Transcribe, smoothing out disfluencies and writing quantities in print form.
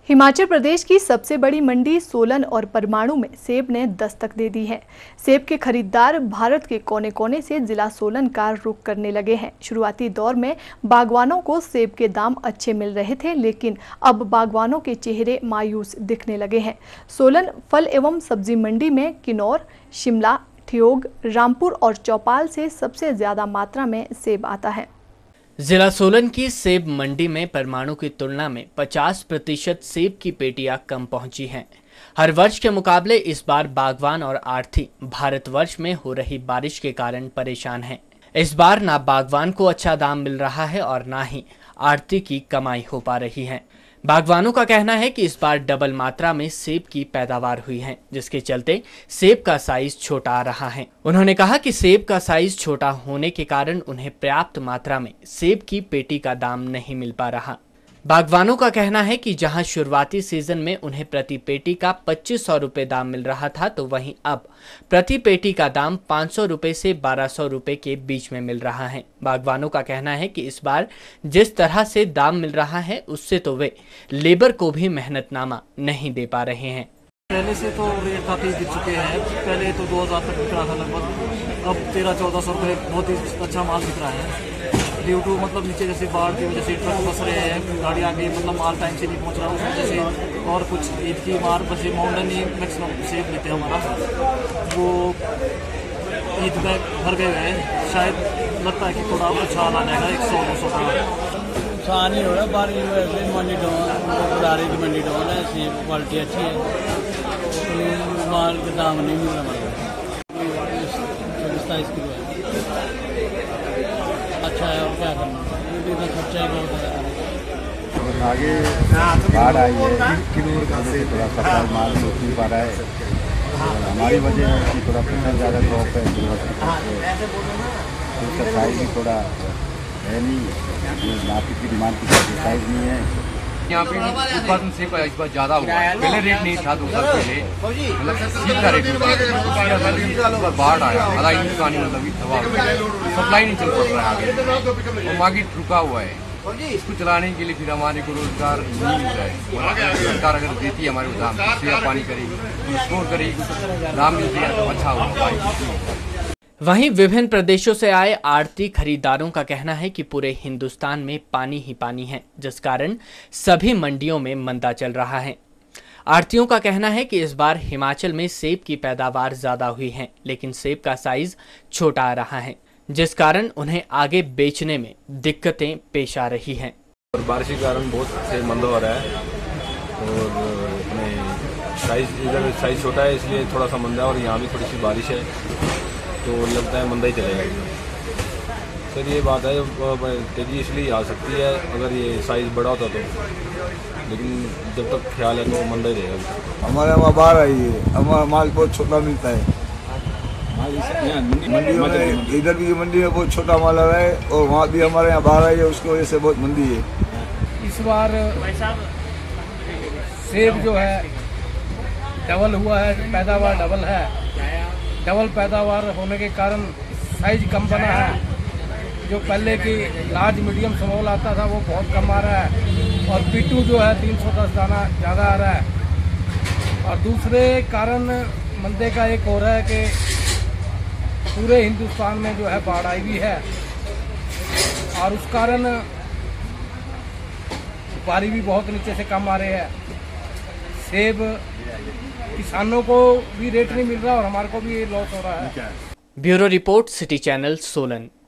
हिमाचल प्रदेश की सबसे बड़ी मंडी सोलन और परमाणु में सेब ने दस्तक दे दी है। सेब के खरीदार भारत के कोने कोने से जिला सोलन का रुख करने लगे हैं। शुरुआती दौर में बागवानों को सेब के दाम अच्छे मिल रहे थे, लेकिन अब बागवानों के चेहरे मायूस दिखने लगे हैं। सोलन फल एवं सब्जी मंडी में किन्नौर, शिमला, ठियोग, रामपुर और चौपाल से सबसे ज्यादा मात्रा में सेब आता है। जिला सोलन की सेब मंडी में परमाणु की तुलना में 50% सेब की पेटियां कम पहुंची हैं। हर वर्ष के मुकाबले इस बार बागवान और आढ़ती भारतवर्ष में हो रही बारिश के कारण परेशान हैं। इस बार ना बागवान को अच्छा दाम मिल रहा है और ना ही आढ़ती की कमाई हो पा रही है। बागवानों का कहना है कि इस बार डबल मात्रा में सेब की पैदावार हुई है, जिसके चलते सेब का साइज छोटा आ रहा है। उन्होंने कहा कि सेब का साइज छोटा होने के कारण उन्हें पर्याप्त मात्रा में सेब की पेटी का दाम नहीं मिल पा रहा। बागवानों का कहना है कि जहां शुरुआती सीजन में उन्हें प्रति पेटी का 2500 रुपये दाम मिल रहा था, तो वहीं अब प्रति पेटी का दाम 500 रुपये से 1200 रुपये के बीच में मिल रहा है। बागवानों का कहना है कि इस बार जिस तरह से दाम मिल रहा है, उससे तो वे लेबर को भी मेहनतनामा नहीं दे पा रहे हैं। पहले से तो रेट काफ़ी गिर चुके हैं। पहले तो 2000 तक बिक रहा था लगभग, अब 1300-1400 रुपये बहुत ही अच्छा माल बिक रहा है। ड्यू टू मतलब नीचे जैसे बाढ़ की वजह से ट्रक फंस रहे हैं, गाड़ी आगे मतलब माल टाइम से नहीं पहुंच रहा उस वजह से, और कुछ ईद की मार बस माउंटेन ही मैक्सिमम सेब लेते हैं हमारा, वो ईद में भर गए हैं। शायद लगता है कि थोड़ा अच्छा आ जाएगा 100-200 का। नुकसान ही हो रहा है, बारिश की वजह से मंडी डाउन, बुलारे की मंडी डाउन है। सेब क्वालिटी अच्छी है, तो माल का दाम नहीं मिल रहा। 27 किलो है, अच्छा है, और क्या करना, तो खर्चा ही बहुत है। आगे बाढ़ आई है, थोड़ा सप्लाई माल नहीं पा रहा है। हमारी वजह है कि थोड़ा फसल ज़्यादा ड्रॉप है, उसका साइज भी थोड़ा है नहीं, मार्केट की डिमांड की साइज नहीं है। यहाँ पे उत्पादन सेब का इस बार ज़्यादा हुआ है। पहले रेट नहीं था, 2 साल पहले मतलब सेब का रेट बाढ़ आया, आधा हिंदुस्तानी मतलब सप्लाई नहीं चल पड़ रहा है आगे, और मार्केट रुका हुआ है। इसको चलाने के लिए फिर हमारे को रोजगार नहीं मिल रहा है। सरकार अगर देती है हमारे को दाम, सेवा पानी करेगी, स्टोर करेगी, दाम मिल गया तो अच्छा होगा। वहीं विभिन्न प्रदेशों से आए आढ़ती खरीदारों का कहना है कि पूरे हिंदुस्तान में पानी ही पानी है, जिस कारण सभी मंडियों में मंदा चल रहा है। आढ़तियों का कहना है कि इस बार हिमाचल में सेब की पैदावार ज्यादा हुई है, लेकिन सेब का साइज छोटा आ रहा है, जिस कारण उन्हें आगे बेचने में दिक्कतें पेश आ रही हैं। और बारिश के कारण बहुत से मंदा हो रहा है, और अपने साइज इधर साइज छोटा है इसलिए थोड़ा सा मंदा है, और यहाँ भी थोड़ी सी बारिश है तो लगता है मंदा ही चलेगा। सर ये बात है, तेजी इसलिए आ सकती है अगर ये साइज़ बड़ा होता तो, लेकिन जब तक ख्याल है तो मंदा ही रहेगा। हमारे वहाँ बाढ़ आई है, हमारा माल बहुत छोटा मिलता है। मंडियों में इधर भी मंडी में बहुत छोटा माल आ रहा है, और वहाँ भी हमारे यहाँ बाढ़ आई है, उसकी वजह से बहुत मंदी है। इस बार सेब जो है डबल हुआ है, पैदावार डबल है। डबल पैदावार होने के कारण साइज कम बना है। जो पहले की लार्ज मीडियम स्मॉल आता था वो बहुत कम आ रहा है, और पीटू जो है 310 दाना ज़्यादा आ रहा है। और दूसरे कारण मंदे का एक हो रहा है कि पूरे हिंदुस्तान में जो है बाढ़ आई भी है, और उस कारण व्यापारी भी बहुत नीचे से कम आ रहे हैं। सेब किसानों को भी रेट नहीं मिल रहा, और हमारे को भी लॉस हो रहा है। Bureau report, city channel, Solan.